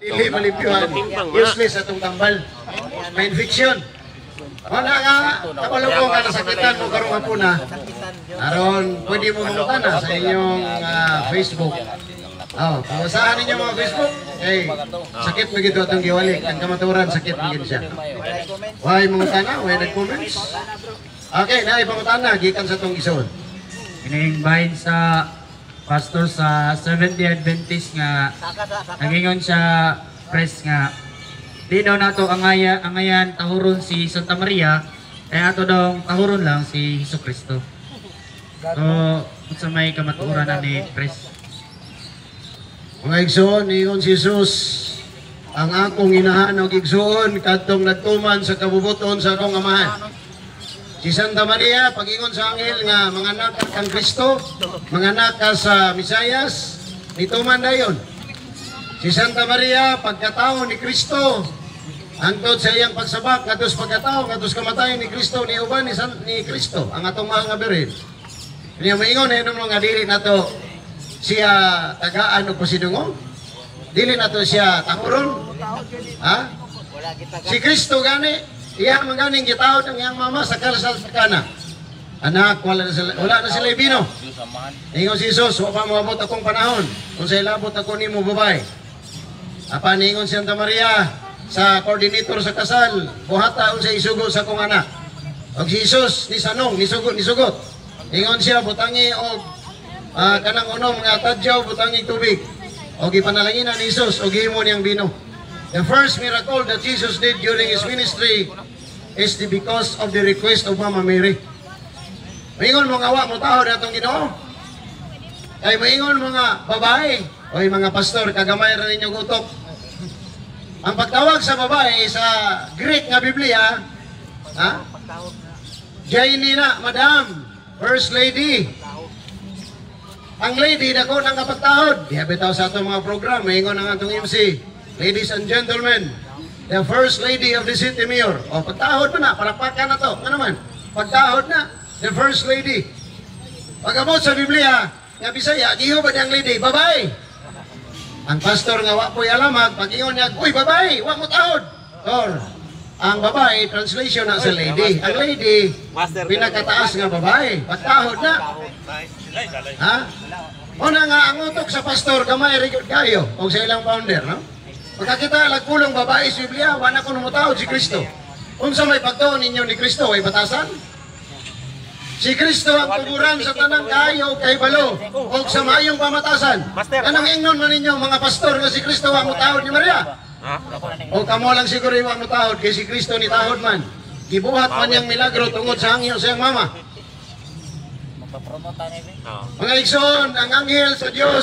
dili malimpyuhan. Useless atong tambal. May infection. Wala nga, kapaloko ka nasakitan mo karong hapuna. Aron, pwede mo mangutana sa inyong Facebook. Pawasahan ninyo mga Facebook. Sakit mo gito itong giwalik. Ang kamaturan, sakit mo gito siya. Why mangutana? Why nag-comments? Okay, naipangutana. Gikan sa itong ison. Inaingbahin sa pastor sa Seventh-day Adventist nga nagingon sa press nga di daw nato angayan tahuron si Santa Maria kaya ato daw tahuron lang si Jesucristo. So sa may kamaturan na ni press. Mga igsoon, ingon si Jesus, ang akong inahanog igsoon kadtong nagtuman sa kabubuton sa akong amahan. Si Santa Maria, pag-ingon sa anghel nga mga anak kang Kristo, mga anak ka sa Misayas, nituman dayon. Si Santa Maria, pagkatao ni Kristo, hangtod sa iyang pagsabak, katos pagkatao, katos kamatay ni Kristo, ni uban ni Kristo, ang atong mga ngabirin. Kanya maingon, nga dili na to siya tagaan o pasidungong? Dili na to siya takuron? Ha? Si Kristo gani, iya maganing gitawad ang iyang mama sa kalsal sa kana. Anak, wala na sila ibino. Ingon si Jesus, wa pa moabot akong panahon. Kung sa ilabot ako nimo babae. Apa ningon si Santa Maria sa coordinator sa kasal, buhata sa isugo sa akong anak. Og si Jesus ni sanong, ni sugot. Ingon siya butangi og kanang unom nga tadyaw butangi tubig. Og ipanalangin ni Jesus og himo niyang bino. The first miracle that Jesus did during His ministry is because of the request of Mama Mary. Maingon mga awa mo tao na itong Ginoo. Kay maingon mga babae, o mga pastor, kagamay rin ninyo gutok. Ang pagtawag sa babae sa Greek nga Biblia, Jainina, Madam, First Lady. Ang lady, dako nang kapagtahod. Di bitaw sa itong mga program, maingon ang atong MC. Ladies and gentlemen, the First Lady of the City Mayor. O, pagtahod mo na, palakpakan na to. Ano naman? Pagtahod na, the First Lady. Pag-abot sa Biblia, nga Bisaya, giho ba niyang lady? Babae. Ang pastor nga wapoy alamag, pag-ingon niya, uy, babae, wak mo tahod. Or, ang babae, translation na sa lady. Ang lady, pinakataas nga babae. Pagtahod na. Ha? O na nga, ang utok sa pastor, gamay, rigod kayo. O sa ilang founder, no? Pagkakita nagpulong babae sa Biblia, wala ko numutahod si Kristo. Kung sa may pagtuon ninyo ni Kristo, ay batasan? Si Kristo ang tuguran sa tanang kayo kay balo o sa mayong pamatasan. Anong ingnon man ninyo mga pastor nga si Kristo ang mutahod ni Maria? O kamo lang siguro yung mutahod kay si Kristo ni tahod man. Gibuhat man yung milagro tungod sa hangyo sa iyang mama. Mga igsoon, ang anghel sa Diyos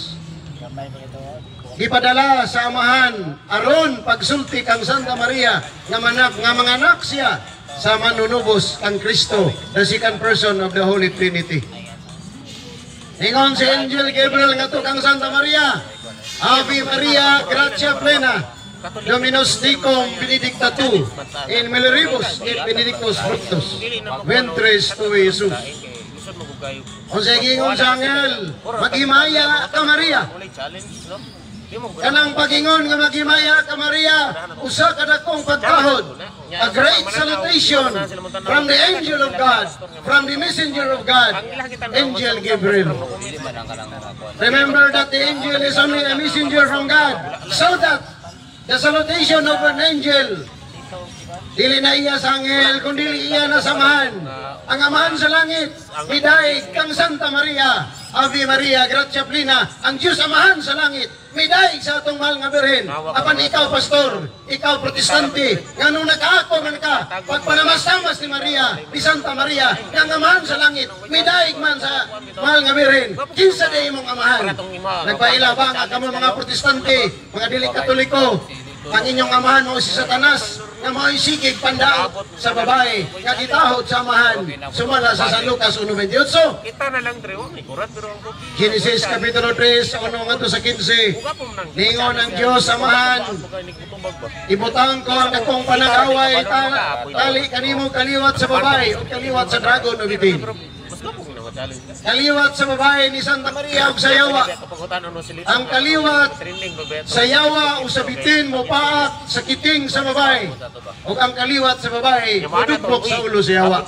ipadala sa amahan aron pagsulti kang Santa Maria nga mga anak siya sa manunubos ang Kristo, the second person of the Holy Trinity. Ingon si Angel Gabriel nga to kang Santa Maria, Ave Maria, gratia plena, Dominus tecum benedicta tu, in mulieribus et benedictus fructus ventris tui, Jesus. O sige, ingon sa angel, maghimaya ka Maria. Kanang pagingon nga maghimaya ka Maria, usa ka dakong pagtahod, a great salutation from the angel of God, from the messenger of God, Angel Gabriel. Remember that the angel is only a messenger from God, so that the salutation of an angel, dili na iya sa angel, kundi iya na samahan. Ang amahan sa langit, midaig kang Santa Maria, Ave Maria, gratia plena, ang Diyos amahan sa langit, midaig sa atong mahal nga birhen. Apan ikaw, pastor, ikaw, protestante, nga nung nakaako man ka, pagpanamastamas ni Maria, ni Santa Maria, nga amahan sa langit, midaig man sa mahal nga birhen. Kinsa day mong amahan? Nagpailabang ang kamo mga protestante, mga dili katoliko, ang inyong amahan mo si Satanas, nga mga isigig pandaot sa babae, nga gitahod sa amahan, sumala sa San Lucas 1:28. Kita na lang Drew, ikurat pero ang Genesis Kapitulo 3, ano nga to sa 15. Ningon ang Diyos amahan, ibutang ko ang akong panag-away, tali kanimo kaliwat sa babae o kaliwat sa dragon o bitin. Kaliwat sa babae ni Santa Maria ug sa yawa. Ang kaliwat sa yawa o sa bitin mo paak sa kiting sa babae. Ug ang kaliwat sa babae mudugmok sa ulo sa yawa.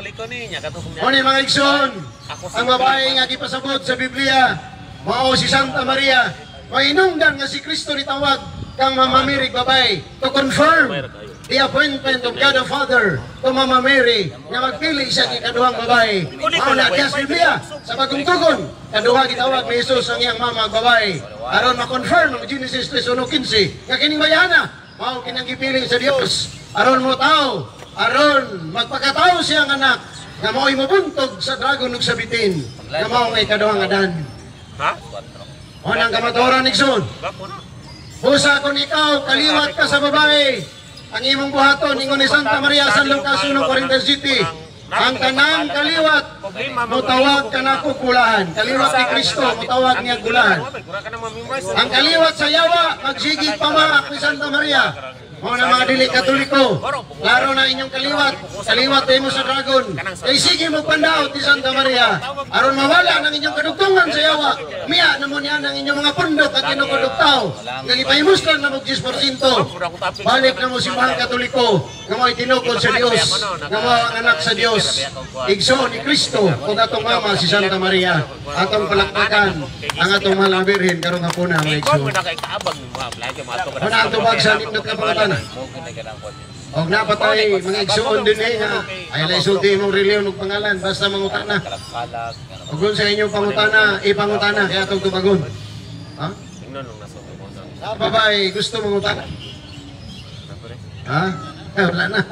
O ni mga igsoon, ang babae nga gipasabot sa Biblia mao si Santa Maria. Mainungdan nga si Kristo ni tawag kang Mama Mary babae to confirm the appointment of God the Father to Mama Mary na magpili siya kay kaduhang babae. Mao na diya sa Biblia sa bagong tugon kaduha gitawag ni Jesus ang iyang mama babae aron ma-confirm ang Genesis 3:1-15 nga kining bayana mao kinang gipili sa Dios aron mo tao aron magpakatao siya ang anak nga mao'y mabuntog sa dragon ug sa bitin nga mao may kaduhang Adan. Ha? O nang kamatuoran Nixon. Busa kung ikaw kaliwat ka sa babae ang imong buhaton ingon ni Santa Maria San Lucas 1:47 ang kanang kaliwat mutawag ka na kulahan. Kaliwat ni Kristo mutawag niya gulahan. Ang kaliwat sa yawa magsigig pamaak ni Santa Maria. Mga na mga dili katoliko, klaro na inyong kaliwat mo sa dragon. Kay sige mo pandaot ni Santa Maria, aron mawala ng inyong kadugtungan sa yawa. Miya na mo niya ng inyong mga pundok at kinukuduktaw. Nga ipahimuslan na mag 10%. Balik na mo si mahal katoliko, nga mo itinukod sa Dios, nga mo ang anak sa Dios. Igsoon ni Kristo, kung atong mama si Santa Maria, atong palakpakan, ang atong mahal na birhen, karong hapuna mga igsoon. Muna ang tubag sa nindot ka pangatan. Og napatay mga igsoon din nga ay isulti imong reliyon ug pangalan basta mangutana. Ug kung sa inyong pangutana, ipangutana kaya atong tubagon. Ha? Sa babae gusto mangutana. Ha? Wala na.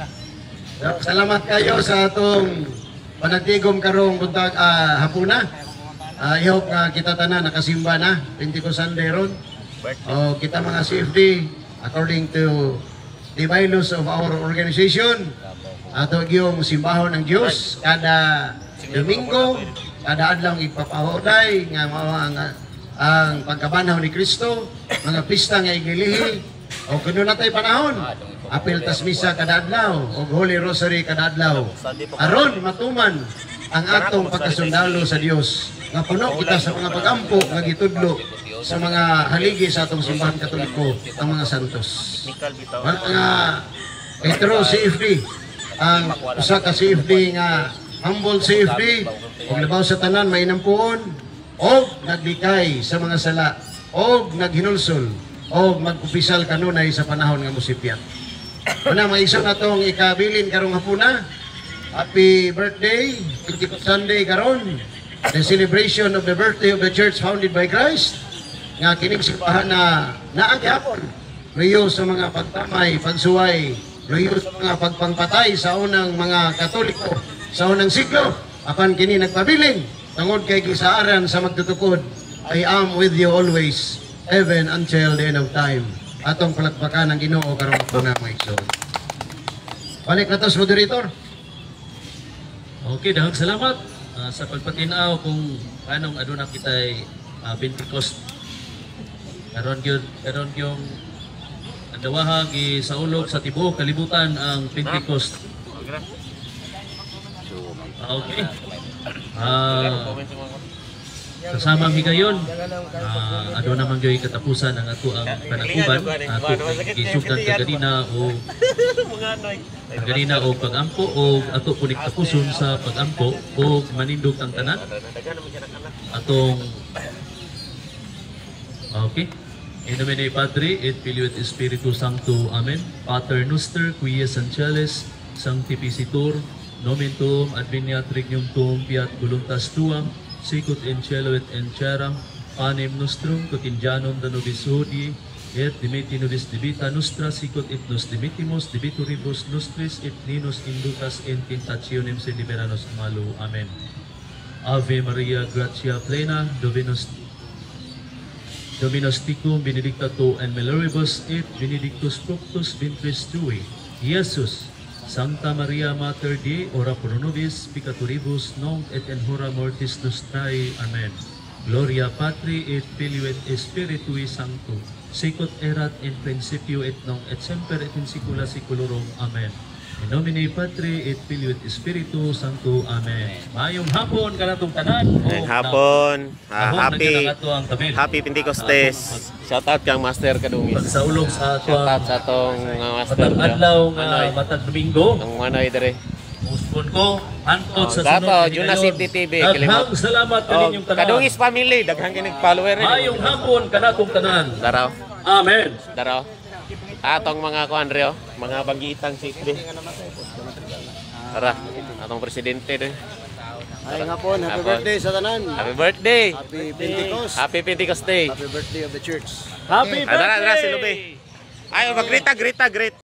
Salamat kayo sa atong panagtigom karong buntag hapuna. I hope nga kita tanan nakasimba na 20 Sunday ron. O kita mga CFD according to the bylaws of our organization, ato yung simbahon ng Diyos kada Domingo, kada adlaw ipapahulay nga mao ang pagkabanaw ni Kristo, mga pista nga igilihi o kuno natay panahon apil tas misa kada adlaw o Holy Rosary kada adlaw aron matuman ang atong pagkasundalo sa Dios nga puno kita sa mga pagampo nga gitudlo sa mga haligi sa atong simbahan katoliko ang mga santos. Mga Petro CFD, ang usa ka CFD nga humble CFD, ug labaw sa tanan may nampuon, og naglikay sa mga sala, og naghinulsol, og mag-opisyal kanunay sa panahon nga musipyat. Una mga isa na itong ikabilin karong hapuna. Happy birthday, 50th Sunday karon, the celebration of the birthday of the church founded by Christ. Nga kining simbahan na naangyapon luyo sa mga pagtamay, pagsuway, luyo sa mga pagpangpatay sa unang mga Katoliko sa unang siglo. Apan kini nagpabilin tungod kay gisaaran sa magtutukod, I am with you always, even until the end of time. Atong palakpakan ng Ginoo karong hapuna mga igsoon. Balik na to sa moderator. Okay, dahil salamat sa pagpatinaw kung anong aduna kita'y Pentecost. Karon yung andawahag sa ulog sa tibuok kalibutan ang Pentecost. Okay. Kasamang higayon, ado naman yoy katapusan ang ato ang panaguban, ato gisugdan kaganina o pagampo o ato punik tapuson sa pagampo o manindog ang tanan atong okay. In nomine Patri et Filio et Spiritus Sancto. Amen. Pater Noster, qui es angelis sanctificitur, nomen tuum adveniat regnum tuum, fiat voluntas tuam, sicut in cielo et in terra. Panem nostrum quotidianum da nobis hodie, et dimiti nobis debita nostra, sicut et nos dimitimus debitoribus nostris, et ninos inducas in tentationem, sed libera nos malo. Amen. Ave Maria, gratia plena, Dominus tecum, benedicta tu in mulieribus, et benedictus fructus ventris tui, Iesus. Sancta Maria Mater Dei, ora pro nobis peccatoribus, nunc et in hora mortis nostrae. Amen. Gloria Patri et Filio et Spiritui Sancto, sicut erat in principio et nunc et semper et in saecula saeculorum. Amen. In nomine Patri et Filio et Spiritu Sancto. Amen. Mayong hapon kanatong tanan. Ngayong hapon, Happy Happy Pentecostes. Shout out kang Master Kadungis. Pagsaulog sa Shout out ato sa atong Master matag adlaw nga Manoy. matag Domingo. Ang Manoy dire. Muspon ko antod sa Dato, sunod Juna City TV, Daghang salamat kaninyong tanan. Kadungis family, daghang kinig follower. Mayong hapon kanatong tanan. Daraw. Amen. Daraw. Atong mga kuan Reo, mga bagitang sikli. Tara, atong presidente din. Ay nga po, happy Hapon. birthday sa tanan. Happy birthday. Happy Pentecost. Happy Pentecost Day. Happy birthday of the church. Happy birthday. Dara, dara, silube. Ay, magrita, grita, greet.